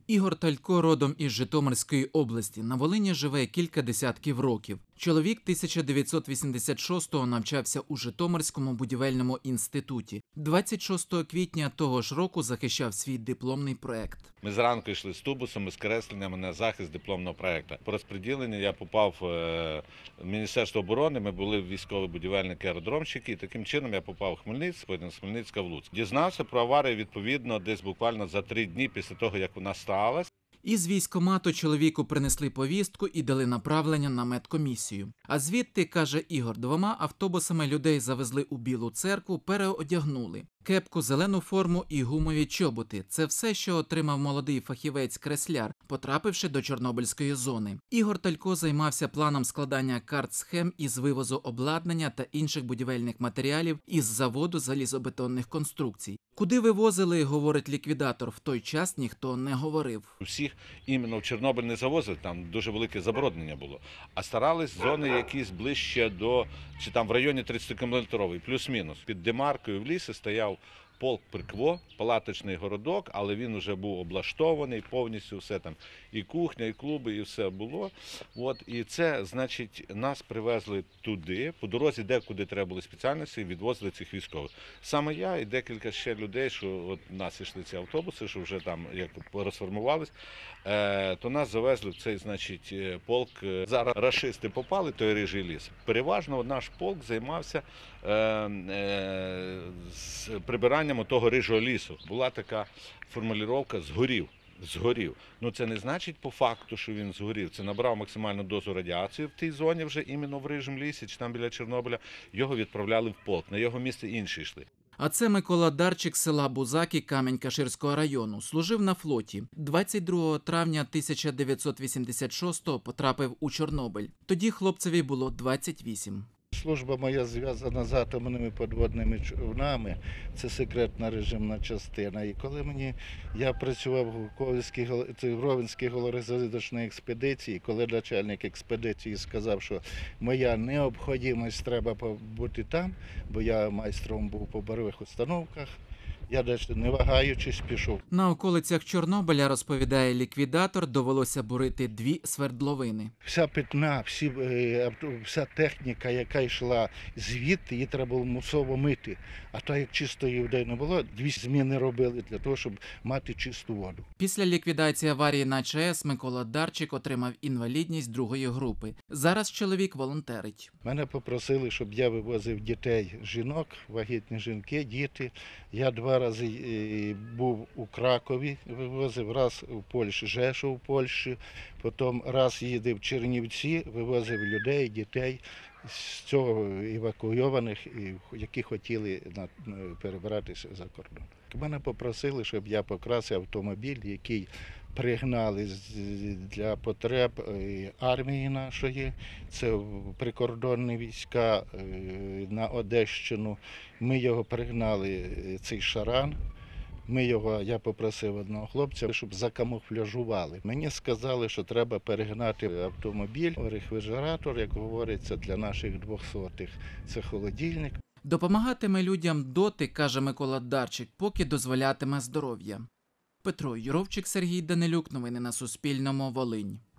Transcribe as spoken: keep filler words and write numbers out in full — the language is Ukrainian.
Ігор Талько родом із Житомирської області. На Волині живе кілька десятків років. Чоловік тисяча дев'ятсот вісімдесят шостого навчався у Житомирському будівельному інституті. двадцять шостого квітня того ж року захищав свій дипломний проект. Ми зранку йшли з тубусами, з кресленнями на захист дипломного проекту. По розподіленню я попав в Міністерство оборони, ми були військові будівельники, аеродромщики, і таким чином я попав в Хмельницьк, потім з Хмельницька в Луцьк. Дізнався про аварію відповідно десь буквально за три дні після того, як вона сталася. Із військкомату чоловіку принесли повістку і дали направлення на медкомісію. А звідти, каже Ігор, двома автобусами людей завезли у Білу церкву, переодягнули. Кепку, зелену форму і гумові чоботи – це все, що отримав молодий фахівець-кресляр, потрапивши до Чорнобильської зони. Ігор Талько займався планом складання карт-схем із вивозу обладнання та інших будівельних матеріалів із заводу залізобетонних конструкцій. Куди вивозили, говорить ліквідатор, в той час ніхто не говорив. Всіх іменно в Чорнобиль не завозили, там дуже велике забруднення було, а старались зони якісь ближче до, чи там в районі тридцятикілометрової, плюс-мінус. Під Демаркою в лісі стояв полк Прикво, палаточний городок, але він вже був облаштований, повністю все там, і кухня, і клуби, і все було. От, і це, значить, нас привезли туди, по дорозі, де куди треба було спеціальності, відвозили цих військових. Саме я і декілька ще людей, що от нас йшли ці автобуси, що вже там як розформувались, е, то нас завезли в цей, значить, полк. Зараз рашисти попали, той рижий ліс. Переважно наш полк займався е, е, з прибиранням того рижого лісу. Була така формулювання «згорів». Згорів. Ну це не значить по факту, що він згорів. Це набрав максимальну дозу радіації в тій зоні вже іменно в рижому лісі, чи там біля Чорнобиля. Його відправляли в полк. На його місце інші йшли. А це Микола Дарчик з села Бузаки Камінь-Каширського району. Служив на флоті. двадцять другого травня тисяча дев'ятсот вісімдесят шостого потрапив у Чорнобиль. Тоді хлопцеві було двадцять вісім. Служба моя зв'язана з атомними підводними човнами, це секретна режимна частина. І коли мені, я працював в Ковальській, в Ровенській голорозвідувальній експедиції, коли начальник експедиції сказав, що моя необхідність треба бути там, бо я майстром був по бойових установках, я навіть не вагаючись пішов. На околицях Чорнобиля, розповідає ліквідатор, довелося бурити дві свердловини. Вся питна, всі, вся техніка, яка йшла звідти, її треба було мусово мити. А так як чистої води не було, дві зміни робили для того, щоб мати чисту воду. Після ліквідації аварії на ЧАЕС Микола Дарчик отримав інвалідність другої групи. Зараз чоловік волонтерить. Мене попросили, щоб я вивозив дітей, жінок, вагітні жінки, діти. Я два рази був у Кракові, вивозив, раз у Польщі, Жешу в Польщі, потім раз їздив в Чернівці, вивозив людей, дітей з цього евакуйованих, які хотіли перебратися за кордон. Мене попросили, щоб я покрасив автомобіль, який пригнали для потреб армії нашої, це прикордонні війська на Одещину. Ми його пригнали, цей шаран. Ми його, я попросив одного хлопця, щоб закамуфляжували. Мені сказали, що треба перегнати автомобіль, рефрижератор, як говориться, для наших двохсотих. Це холодильник. Допомагатиме людям доти, каже Микола Дарчик, поки дозволятиме здоров'я. Петро Юровчик, Сергій Данилюк. Новини на Суспільному. Волинь.